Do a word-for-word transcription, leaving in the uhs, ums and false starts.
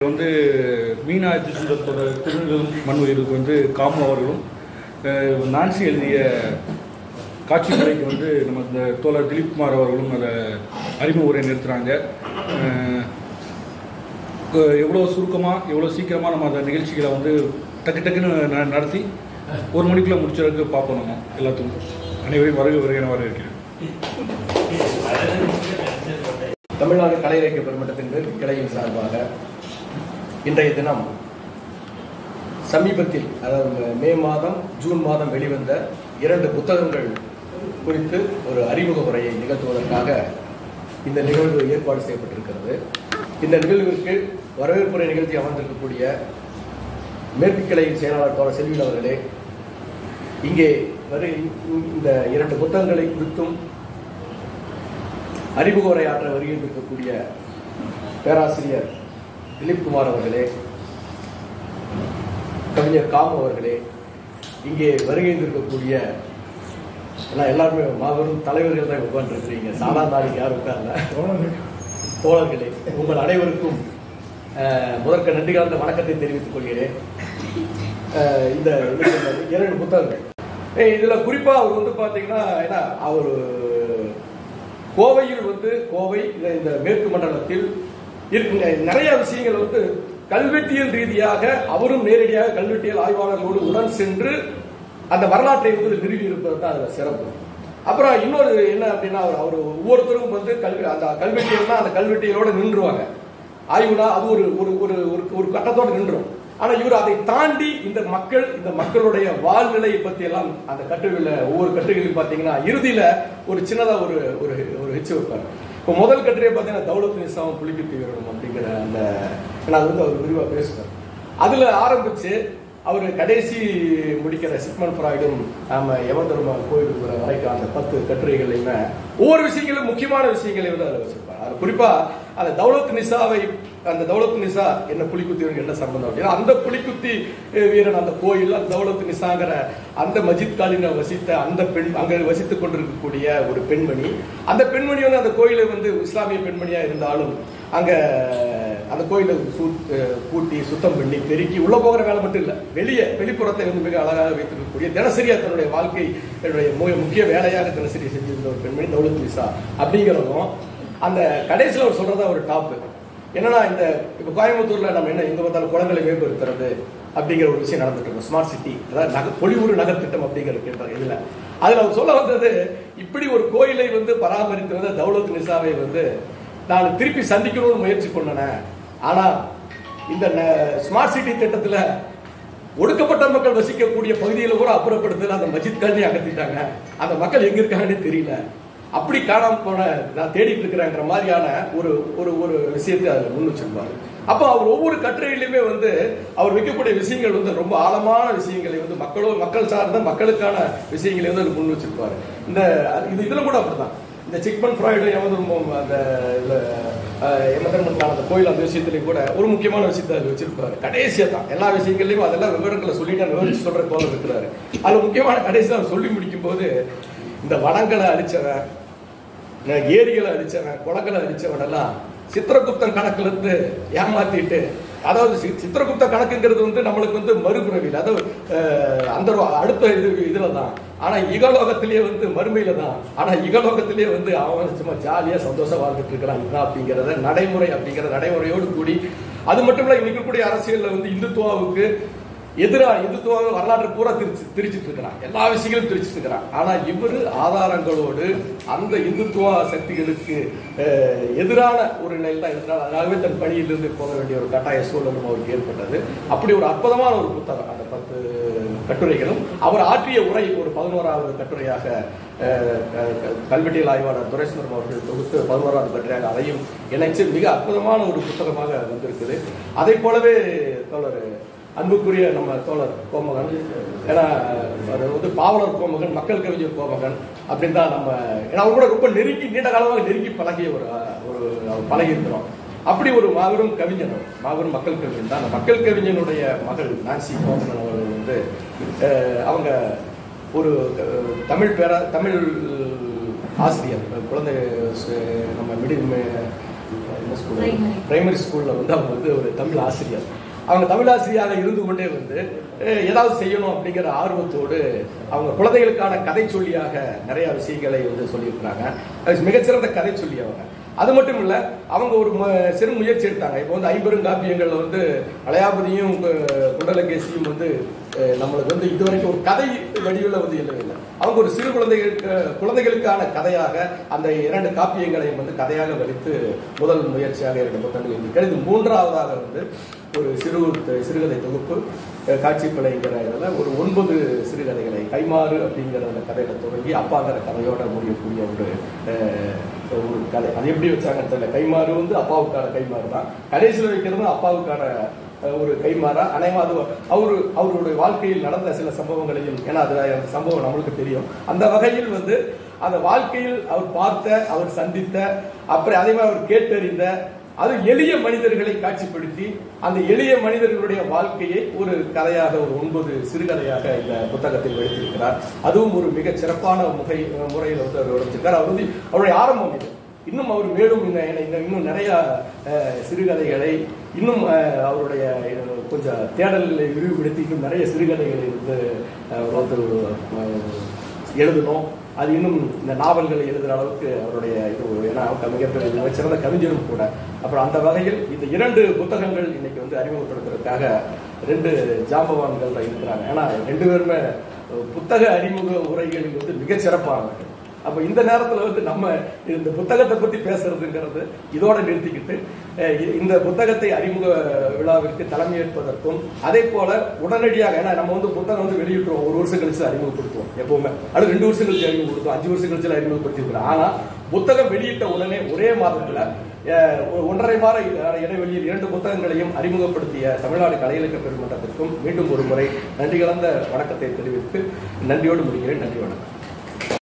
வந்து மீனாட்சி சுந்தரத்தோட திருநெல்வேலி மண் உயிருக்கு வந்து காமு அவர்களும் நான்சி எழுதிய காட்சி முறைக்கு வந்து நம்ம இந்த தோழர் திலீப் குமார் அவர்களும் அதை அறிமுக உரை நிறுத்துகிறாங்க. எவ்வளோ சுருக்கமாக எவ்வளோ சீக்கிரமாக நம்ம அந்த நிகழ்ச்சிகளை வந்து டக்கு டக்குன்னு நடத்தி ஒரு மணிக்குள்ளே முடிச்சதுக்கு பார்ப்போம். நம்ம எல்லாத்துக்கும் அனைவரையும் வருகை வருகை நான் வரவேற்கிறேன். தமிழ்நாடு கலை இலக்கிய பெருமட்டத்தின் மேற்கு கிளையின் சார்பாக இன்றைய தினம் சமீபத்தில் அதாவது மே மாதம் ஜூன் மாதம் வெளிவந்த இரண்டு புத்தகங்கள் குறித்து ஒரு அறிமுக உரையை நிகழ்த்துவதற்காக இந்த நிகழ்வு ஏற்பாடு செய்யப்பட்டிருக்கிறது. இந்த நிகழ்விற்கு வரவேற்புரை நிகழ்ச்சி அமர்ந்திருக்கக்கூடிய மேற்கு கிளையின் செயலாளர் தோழர் செல்வியில் அவர்களே, இங்கே வரை இந்த இரண்டு புத்தகங்களை குறித்தும் அறிமுக உரையாற்ற வருகின்றிருக்கக்கூடிய பேராசிரியர் திலீப் குமார் அவர்களே, கவிஞர் காமு அவர்களே, இங்கே வருகை இருக்கக்கூடிய எல்லாருமே மாபெரும் தலைவர்கள் தான் உட்கார்ந்துருக்கிறீங்க. சாதாரண நாளைக்கு யாரும் உட்கார்ல தோழர்களே, உங்கள் அனைவருக்கும் முதற்க நன்றி கலந்த வணக்கத்தை தெரிவித்துக் கொள்கிறேன். இந்த இரண்டு புத்தகங்கள் இதுல குறிப்பா அவர் வந்து பாத்தீங்கன்னா ஏன்னா அவர் கோவையில் வந்து கோவை இந்த மேற்கு மண்டலத்தில் இருக்குங்க நிறைய விஷயங்கள் வந்து கல்வெட்டியல் ரீதியாக அவரும் நேரடியாக கல்வெட்டியல் ஆய்வாளர்களோடு உடன் சென்று அந்த வரலாற்றை வந்து நிறுவி இருப்பது தான் அதுல சிறப்பு. அப்புறம் இன்னொரு என்ன அப்படின்னா அவர் ஒவ்வொருத்தரும் வந்து கல்வி அந்த கல்வெட்டியல்னா அந்த கல்வெட்டியலோட நின்றுவாங்க. ஆய்வுனா அது ஒரு ஒரு ஒரு கட்டத்தோடு நின்றும். ஆனா இவர் அதை தாண்டி இந்த மக்கள் இந்த மக்களுடைய வாழ்நிலையை பத்தி எல்லாம் அந்த கட்டுரையில ஒவ்வொரு கட்டுரைகளையும் பாத்தீங்கன்னா இறுதியில ஒரு சின்னதா ஒரு ஒரு ஹெச்சு வைப்பார். இப்போ முதல் கட்டுரையை பார்த்தீங்கன்னா தௌலத் நிசாவும் புலிக்குத்தி வீரனும் அப்படிங்கிற அந்த அது வந்து அவர் விரிவா பேசுவார். அதுல ஆரம்பிச்சு அவர் கடைசி முடிக்கிற சிக்மண்ட் ஃப்ராய்டும் நாம யமதர்ம கோயில் வரைக்கும் அந்த பத்து கட்டுரைகளையுமே ஒவ்வொரு விஷயங்களும் முக்கியமான விஷயங்களை வந்து அதில் வச்சிருப்பார். அது குறிப்பா அந்த தௌலத் நிசாவை அந்த தௌலத் நிசா என்ன புலிக்குத்தி வீரன் என்ன சம்பந்தம் அப்படின்னா அந்த புலிக்குத்தி வீரன் அந்த கோயில் அந்த தௌலத் நிசாங்கிற அந்த மஜித் காலின வசித்த அந்த பெண் அங்க வசித்துக் கொண்டிருக்கக்கூடிய ஒரு பெண்மணி. அந்த பெண்மணி வந்து அந்த கோயிலை வந்து இஸ்லாமிய பெண்மணியா இருந்தாலும் அங்க அந்த கோயிலை கூட்டி சுத்தம் பண்ணி பெருக்கி உள்ள போகிற வேலை மட்டும் இல்லை, வெளியே வெளிப்புறத்தை வந்து மிக அழகாக வைத்திருக்கக்கூடிய தினசரியா தன்னுடைய வாழ்க்கை முக்கிய வேலையாக தினசரி செஞ்சிருந்த ஒரு பெண்மணி தௌலத் நிசா அப்படிங்கிறதும் அந்த கடைசியில் அவர் சொல்றதா ஒரு டாப் என்னன்னா இந்த இப்ப கோயம்புத்தூர்ல நம்ம என்ன எங்க பார்த்தாலும் குளங்களை மேம்படுத்துறது அப்படிங்கிற ஒரு விஷயம் நடந்துட்டு இருக்கோம். ஸ்மார்ட் சிட்டி அதாவது நகர் பொலிவுறு நகர் திட்டம் அப்படிங்கிற கேட்டார். இதுல அதுல அவர் சொல்ல வந்தது இப்படி ஒரு கோயிலை வந்து பராமரித்து வந்த தௌலத் நிசாவை வந்து நான் திருப்பி சந்திக்கணும்னு முயற்சி பண்ணேன். ஆனா இந்த ஸ்மார்ட் சிட்டி திட்டத்துல ஒடுக்கப்பட்ட மக்கள் வசிக்கக்கூடிய பகுதியில் கூட அப்புறப்படுத்தல அந்த மஜித் காலனி அகற்றிட்டாங்க. அந்த மக்கள் எங்க இருக்காங்கன்னு தெரியல. அப்படி காணாம போன நான் தேடிட்டு இருக்கிறேங்கிற மாதிரியான ஒரு ஒரு ஒரு விஷயத்தை அதில் முன் வச்சிருப்பாரு. அப்போ அவர் ஒவ்வொரு கட்டுரையிலுமே வந்து அவர் வைக்கக்கூடிய விஷயங்கள் வந்து ரொம்ப ஆழமான விஷயங்களை வந்து மக்களோ மக்கள் சார்ந்த மக்களுக்கான விஷயங்களை வந்து அவர் முன் வச்சிருப்பாரு. இந்த இது இதுல கூட அப்படிதான் இந்த சிக்மண்ட் ஃப்ராய்டு யமதர்மம் அந்த யமதர்மனுக்கான அந்த கோயில் அந்த விஷயத்திலையும் கூட ஒரு முக்கியமான விஷயத்தை அது வச்சிருப்பாரு. கடைசியா தான் எல்லா விஷயங்கள்லையும் அதெல்லாம் விவரங்களை சொல்லிட்டு விவரிச்சு சொல்ற கோல இருக்கிறாரு. அது முக்கியமான கடைசியில் அவர் சொல்லி முடிக்கும் போது இந்த வனங்களை அழிச்சவன் ஏரிகளை அழிச்சவன் குளங்களை அழிச்சவன் எல்லாம் சித்திரகுப்தன் கணக்குல இருந்து ஏமாத்திட்டு அதாவது சித்திரகுப்த கணக்குங்கிறது வந்து நம்மளுக்கு வந்து மறுபிறவியில் அதாவது அந்த அடுத்த இது இதுல தான். ஆனா இகலோகத்திலேயே வந்து மறுமையில தான். ஆனா இகலோகத்திலேயே வந்து அவன் சும்மா ஜாலியா சந்தோஷம் வாழ்ந்துட்டு இருக்கிறான் அப்படிங்கிறத நடைமுறை அப்படிங்கிற நடைமுறையோடு கூடி அது மட்டும் இல்ல இன்னைக்கு கூடிய அரசியல்ல வந்து இந்துத்துவாவுக்கு எதிராக இந்துத்துவ வரலாற்று பூரா திரிச்சு திரிச்சிட்டு இருக்கிறான். எல்லா விஷயங்களும் திரிச்சிட்டு இருக்கிறான். ஆனா இவரு ஆதாரங்களோடு அந்த இந்துத்துவ சக்திகளுக்கு எதிரான ஒரு நிலையில் தான் இருந்தால் அதனாகவே தன் பணியிலிருந்து போக வேண்டிய ஒரு கட்டாய சூழலும் அவருக்கு ஏற்பட்டது. அப்படி ஒரு அற்புதமான ஒரு புத்தகம் அந்த பத்து கட்டுரைகளும் அவர் ஆற்றிய உரை ஒரு பதினோராவது கட்டுரையாக கல்வெட்டியல் ஆய்வாளர் துரைசுந்தரம் அவர்கள் தொகுத்து பதினோராவது கட்டுரையாக அதையும் இணைச்சு மிக அற்புதமான ஒரு புத்தகமாக வந்திருக்குது. அதை போலவே தோழர் அன்புக்குரிய நம்ம தோழர் கோமகன் ஏன்னா அது வந்து பாவலர் கோமகன் மக்கள் கவிஞர் கோமகன் அப்படின்னு தான் நம்ம ஏன்னா அவர் கூட ரொம்ப நெருங்கி நீண்ட காலமாக நெருங்கி பழகிய ஒரு ஒரு பழகி இருக்கிறோம். அப்படி ஒரு மாபெரும் கவிஞர் மாபெரும் மக்கள் கவிஞன் தான். அந்த மக்கள் கவிஞனுடைய மகள் நான்சி கோமகன் அவர்கள் வந்து அவங்க ஒரு தமிழ் பேரா தமிழ் ஆசிரியர் குழந்தை நம்ம மிடில் என்ன ஸ்கூல் பிரைமரி ஸ்கூலில் வந்து அவங்க வந்து ஒரு தமிழ் ஆசிரியர். அவங்க தமிழாசிரியாக இருந்து கொண்டே வந்து ஏதாவது செய்யணும் அப்படிங்கிற ஆர்வத்தோடு அவங்க குழந்தைகளுக்கான கதை சொல்லியாக நிறைய விஷயங்களை வந்து சொல்லியிருக்கிறாங்க. மிகச்சிறந்த கதை சொல்லி அவங்க. அது மட்டும் இல்ல, அவங்க ஒரு சிறு முயற்சி எடுத்தாங்க. இப்போ வந்து ஐம்பெருங்காப்பியங்கள்ல வந்து அலையாபதியும் குண்டலகேசியும் வந்து நம்மளுக்கு வந்து இதுவரைக்கும் ஒரு கதை வடிவில் வந்து இல்லை. அவங்க ஒரு சிறு குழந்தைகளுக்கு குழந்தைகளுக்கான கதையாக அந்த இரண்டு காப்பியங்களையும் வந்து கதையாக வடித்து முதல் முயற்சியாக இரண்டு புத்தகங்கள் இருக்கிறது. இது மூன்றாவதாக வந்து ஒரு சிறு சிறுகதை தொகுப்பு காட்சிப்பிழைங்கிற இதில் ஒரு ஒன்பது சிறுகதைகளை கைமாறு அப்படிங்கிற அந்த கதையில தொடங்கி அப்பாங்கிற கதையோட முடியக்கூடிய ஒரு ஒரு கதை. அது எப்படி வச்சாங்கன்னு தெரியல. கைமாறு வந்து அப்பாவுக்கான கைமாறு தான், கடைசியில் வைக்கிறது அப்பாவுக்கான ஒரு கைமாறா. அனைவாது அவரு அவருடைய வாழ்க்கையில் நடந்த சில சம்பவங்களையும், ஏன்னா அது அந்த சம்பவம் நம்மளுக்கு தெரியும். அந்த வகையில் வந்து அந்த வாழ்க்கையில் அவர் பார்த்த, அவர் சந்தித்த, அப்புறம் அதே மாதிரி அவர் கேட்டறிந்த அது எளிய மனிதர்களை காட்சிப்படுத்தி அந்த எளிய மனிதர்களுடைய வாழ்க்கையை ஒரு கதையாக ஒரு ஒன்பது சிறுகதையாக இந்த புத்தகத்தில் எடுத்திருக்கிறார். அதுவும் ஒரு மிக சிறப்பான முறை முறையில் வந்து அவர் எடுத்திருக்கார். அவர் வந்து அவருடைய ஆரம்பம் இது. இன்னும் அவர் மேலும் இன்னும் நிறைய சிறுகதைகளை இன்னும் அவருடைய கொஞ்சம் தேடல்களை விரிவுபடுத்தி இன்னும் நிறைய சிறுகதைகளை வந்து அவர் எழுதணும். அது இன்னும் இந்த நாவல்களை எழுதுகிற அளவுக்கு அவருடைய இது, ஏன்னா மிகப்பெரிய மிகச்சிறந்த கவிஞரும் கூட. அப்புறம் அந்த வகையில் இந்த இரண்டு புத்தகங்கள் இன்னைக்கு வந்து அறிமுகப்படுத்துறதுக்காக ரெண்டு ஜாம்பவான்கள் இருக்கிறாங்க. ஏன்னா ரெண்டு பேருமே புத்தக அறிமுக உரைகளில் வந்து மிகச்சிறப்பானவர்கள். அப்ப இந்த நேரத்தில் வந்து நம்ம இந்த புத்தகத்தை பத்தி பேசுறதுங்கிறது இதோட நிறுத்திக்கிட்டு இந்த புத்தகத்தை அறிமுக விழாவிற்கு தலைமையேற்பதற்கும் அதே போல உடனடியாக, ஏன்னா நம்ம வந்து புத்தகம் வந்து வெளியிட்டுருவோம், ஒரு வருஷம் கழிச்சு அறிமுகப்படுத்துவோம் எப்பவுமே, அது ரெண்டு வருஷம் கழிச்சு அறிமுகப்படுத்துவோம், அஞ்சு வருஷம் கழிச்சு அறிமுகப்படுத்திருக்கிறோம். ஆனா புத்தகம் வெளியிட்ட உடனே ஒரே மாதத்துல ஒன்றரை மாத இடைவெளியில் இரண்டு புத்தகங்களையும் அறிமுகப்படுத்திய தமிழ்நாடு கலை இலக்கிய பெருமன்றத்திற்கும் மீண்டும் ஒரு முறை நன்றி கலந்த வணக்கத்தை தெரிவித்து நன்றியோடு முடிகிறேன். நன்றி, வணக்கம்.